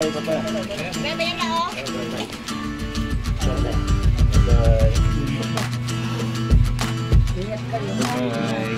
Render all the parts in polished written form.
Bye-bye, papa. Bye-bye na, oh. Bye-bye. Ingat kayo. Bye.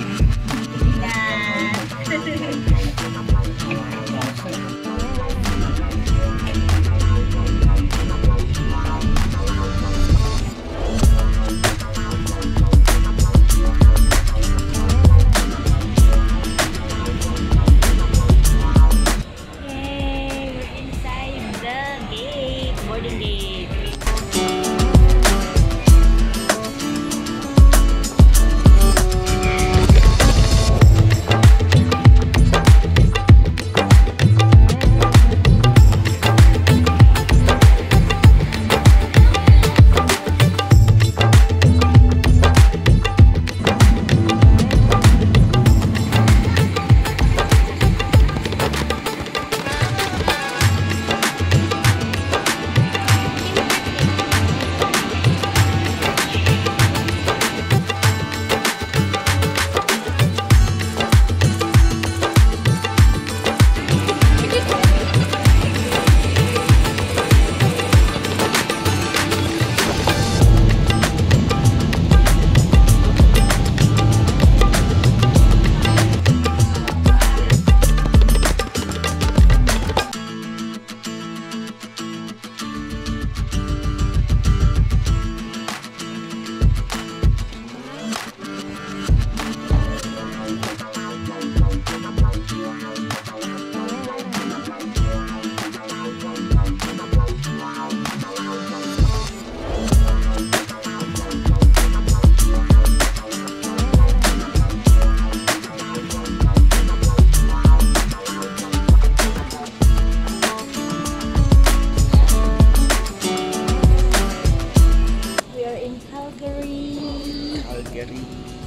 Calgary.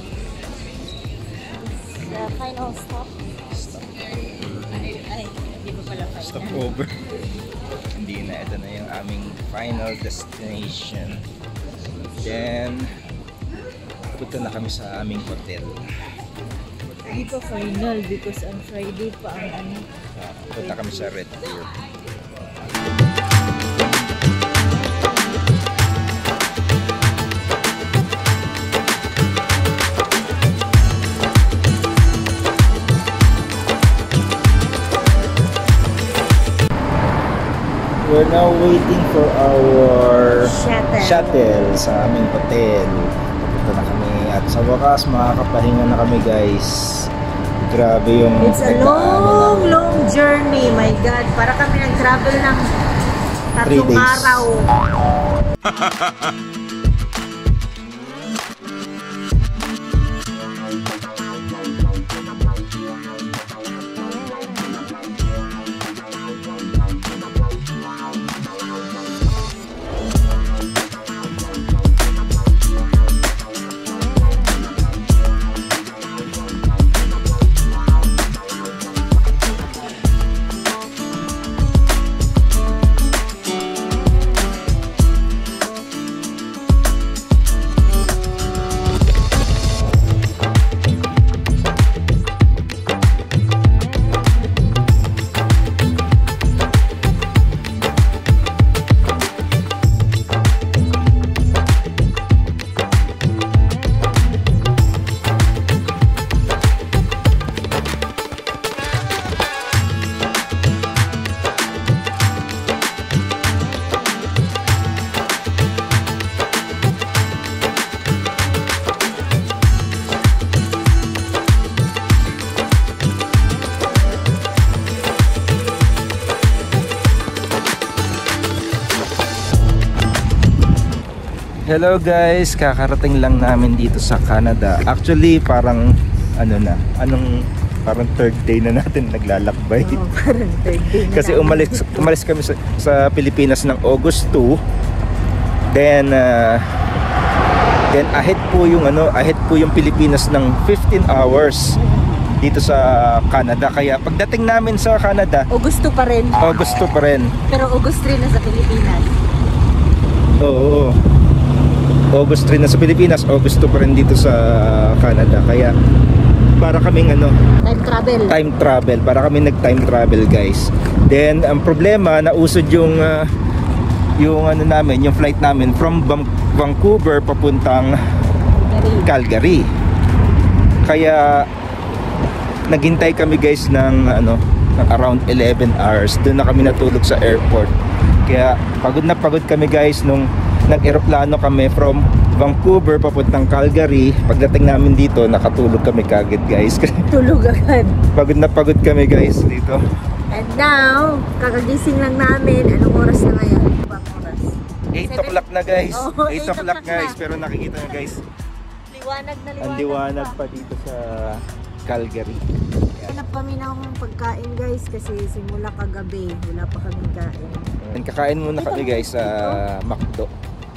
The final stop. Ay, hindi pa pala final. Stop over. Hindi na, ito na yung aming final destination. Then, punta na kami sa aming hotel. Hindi pa final because on Friday pa ang ano. Punta kami sa Red Deer. We're now waiting for our shuttle sa aming hotel. Punta na kami at sa wakas makakapahinga na kami, guys. Grabe yung it's a long journey, my God. Para kami nag-travel ng 3 araw. Hello guys, kakarating lang namin dito sa Canada. Actually parang ano na, parang third day na natin naglalakbay. Oh, parang third day na. Kasi umalis kami sa Pilipinas ng August 2. Then ahead po yung Pilipinas ng 15 hours dito sa Canada. Kaya pagdating namin sa Canada, August 2 pa rin. August 2 pa rin. Pero August 3 na sa Pilipinas. Oo. August 3 na sa Pilipinas, August 2 pa rin dito sa Canada. Kaya para kaming Time travel. Para kami nag-time travel, guys. Then ang problema, nausod yung yung flight namin from Vancouver papuntang Calgary. Kaya naghintay kami, guys, ng around 11 hours. Doon na kami natulog sa airport. Kaya pagod na pagod kami, guys, nung nag-eroplano kami from Vancouver papuntang Calgary. Pagdating namin dito, nakatulog kami kagad, guys. Tulog agad. Pagod na pagod kami, guys, dito. And now, kakagising lang namin. Anong oras na ngayon? 8 o'clock na, guys. Oh, 8 o'clock, guys. Pero nakikita nyo, guys, liwanag na liwanag. ang liwanag pa dito sa Calgary. Hanap kami ng pagkain, guys, kasi simula kagabi wala pa kaming kain. Kakain muna kami, guys, sa McDo.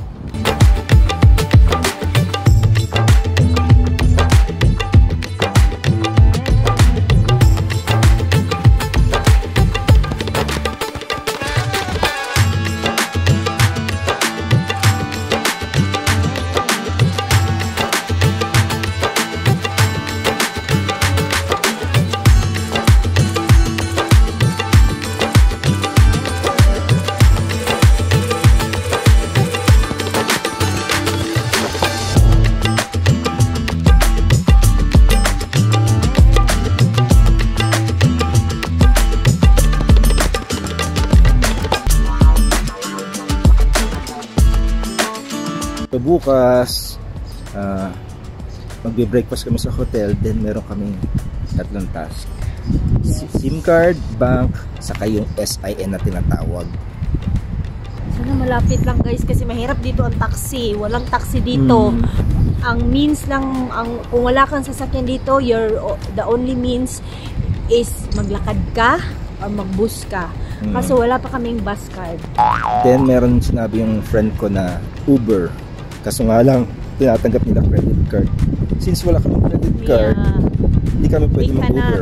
So bukas magbe-breakfast kami sa hotel, then meron kaming tatlong task: SIM card, bank, saka yung SIN na tinatawag. Sana malapit lang, guys, kasi mahirap dito ang taxi. Walang taxi dito. Ang means lang, kung wala kang sasakyan dito, the only means is maglakad ka or magbus ka. Kaso wala pa kaming bus card. Then meron sinabi yung friend ko na Uber. Kaso nga lang, tinatanggap nila credit card. Since wala kaming credit card, hindi kami pwede mag-Uber.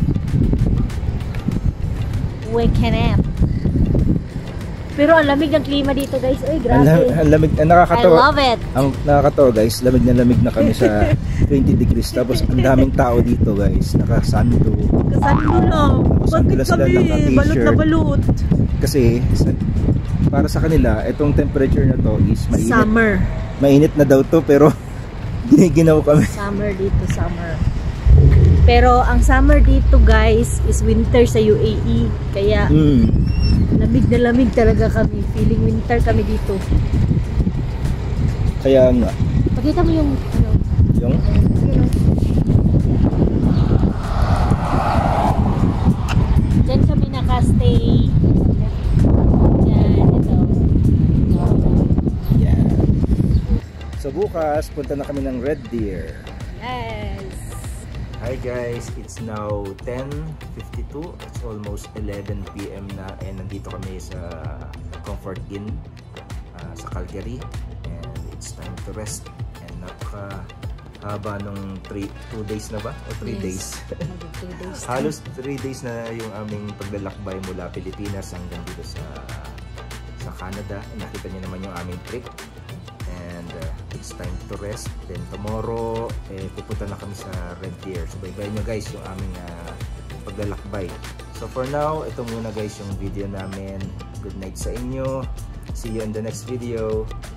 We cannot. Pero ang lamig ng klima dito, guys. Ay, grabe. Ang lamig, nakakatawa. I love it. Ang nakakatawa, guys, lamig na kami sa 20 degrees. Tapos ang daming tao dito, guys. Nakasandu. Nakasandu lang. Bakit kami balot na balot? Kasi para sa kanila, itong temperature na to is mainit. Summer. Mainit na daw to, pero giniginaw kami. Summer dito, summer. Pero ang summer dito, guys, is winter sa UAE. Kaya lamig na lamig talaga kami. Feeling winter kami dito. Kaya nga. Pakita mo yung Yung? Diyan kami nakastay. Diyan, ito. Yeah. So bukas, punta na kami ng Red Deer. Yes. Hi guys, it's now 10:52. It's almost 11 PM na, and nandito kami sa Comfort Inn sa Calgary, and it's time to rest. And napaka-haba nung 2 days na ba? O 3 days? 2 days. Halos 3 days na yung aming paglalakbay mula Pilipinas hanggang dito sa Canada. Nakita niyo naman yung aming trip. And it's time to rest. Then tomorrow, pupunta na kami sa Red Deer. So bye-bye nyo, guys, yung aming paglalakbay. So for now, ito muna, guys, yung video namin. Good night sa inyo. See you in the next video.